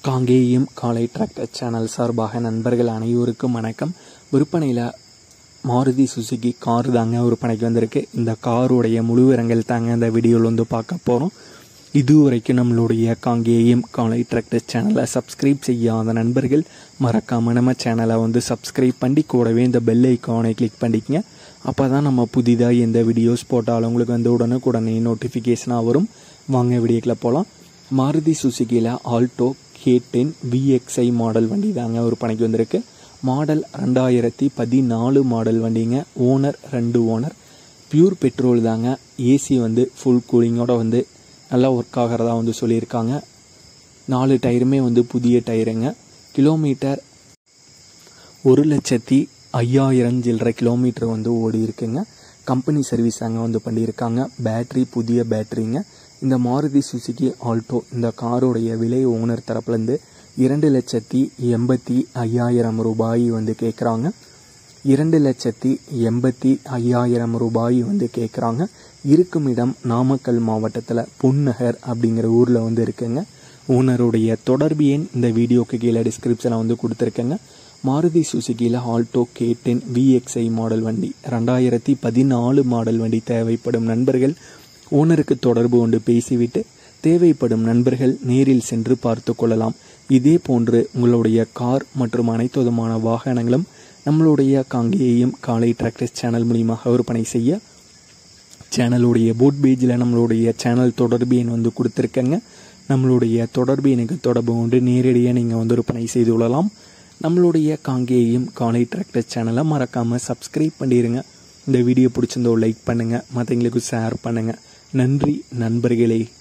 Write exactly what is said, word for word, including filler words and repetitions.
காங்கேயம் காலை tractor channel சார்பாக நண்பர்கள் அனைவருக்கும் வணக்கம். விற்பனையில் மாருதி சுசுகி கார் தாங்க விற்பனைக்கு வந்திருக்கு. இந்த காருடைய முழு விவரங்கள் தாங்க இந்த வீடியோவில் வந்து பார்க்க போகிறோம். இதுவரைக்கும் நம்மளுடைய காங்கேயம் காலை டிராக்டர் சேனலை சப்ஸ்கிரைப் செய்யாத நண்பர்கள் மறக்காமல் நம்ம சேனலை வந்து சப்ஸ்கிரைப் பண்ணி கூடவே இந்த பெல் ஐக்கானை கிளிக் பண்ணிக்கங்க. அப்போ தான் நம்ம புதிதாக எந்த வீடியோஸ் போட்டாலும் உங்களுக்கு வந்து உடனுக்குடனே நோட்டிஃபிகேஷனாக வரும். வாங்க வீடியோக்கில் போகலாம். மாருதி சுசுகியில் Alto K ten VXi model வண்டி தாங்க விற்பனைக்கு வந்திருக்கு. மாடல் ரெண்டாயிரத்தி பதினாலு மாடல் வண்டிங்க. ஓனர் ரெண்டு ஓனர். பியூர் பெட்ரோல் தாங்க. ஏசி வந்து ஃபுல் கூலிங்கோட வந்து நல்லா ஒர்க் ஆகிறதா வந்து சொல்லியிருக்காங்க. நாலு டயருமே வந்து புதிய டயருங்க. கிலோமீட்டர் ஒரு லட்சத்தி ஐயாயிரம் சில்லரை கிலோமீட்டர் வந்து ஓடி இருக்குங்க. கம்பெனி சர்வீஸ் அங்கே வந்து பண்ணியிருக்காங்க. பேட்ரி புதிய பேட்ரிங்க. இந்த மாருதி சுசுகி ஆல்டோ இந்த காரோடைய விலை ஓனர் தரப்புலேருந்து இரண்டு லட்சத்தி எண்பத்தி ஐயாயிரம் ரூபாய் வந்து கேட்குறாங்க. இரண்டு லட்சத்தி எண்பத்தி ஐயாயிரம் ரூபாய் வந்து கேட்குறாங்க. இருக்கும் இடம் நாமக்கல் மாவட்டத்தில் புன்னகர் அப்படிங்கிற ஊரில் வந்து இருக்குங்க. ஓனருடைய தொடர்பு எண் இந்த வீடியோக்கு கீழே டிஸ்கிரிப்ஷனில் வந்து கொடுத்துருக்கேங்க. மாருதி சுசுகியில் Alto K ten VXi model வண்டி ரெண்டாயிரத்தி பதினாலு மாடல் வண்டி தேவைப்படும் நண்பர்கள் ஓனருக்கு தொடர்பு கொண்டு பேசிவிட்டு தேவைப்படும் நண்பர்கள் நேரில் சென்று பார்த்து கொள்ளலாம். இதே போன்று உங்களுடைய கார் மற்றும் அனைத்து விதமான வாகனங்களும் நம்மளுடைய காங்கேயம் காலை டிராக்டர்ஸ் சேனல் மூலியமாக விற்பனை செய்ய சேனலுடைய போட் பேஜில் நம்மளுடைய சேனல் தொடர்பு எண் வந்து கொடுத்துருக்கேங்க. நம்மளுடைய தொடர்பு எனக்கு தொடர்பு கொண்டு நேரடியாக நீங்கள் வந்து விற்பனை செய்து கொள்ளலாம். நம்மளுடைய காங்கேயம் காலை டிராக்டர்ஸ் சேனலை மறக்காமல் சப்ஸ்கிரைப் பண்ணிடுங்க. இந்த வீடியோ பிடிச்சிருந்தோ லைக் பண்ணுங்கள், மற்றவங்களுக்கு ஷேர் பண்ணுங்கள். நன்றி நண்பர்களே.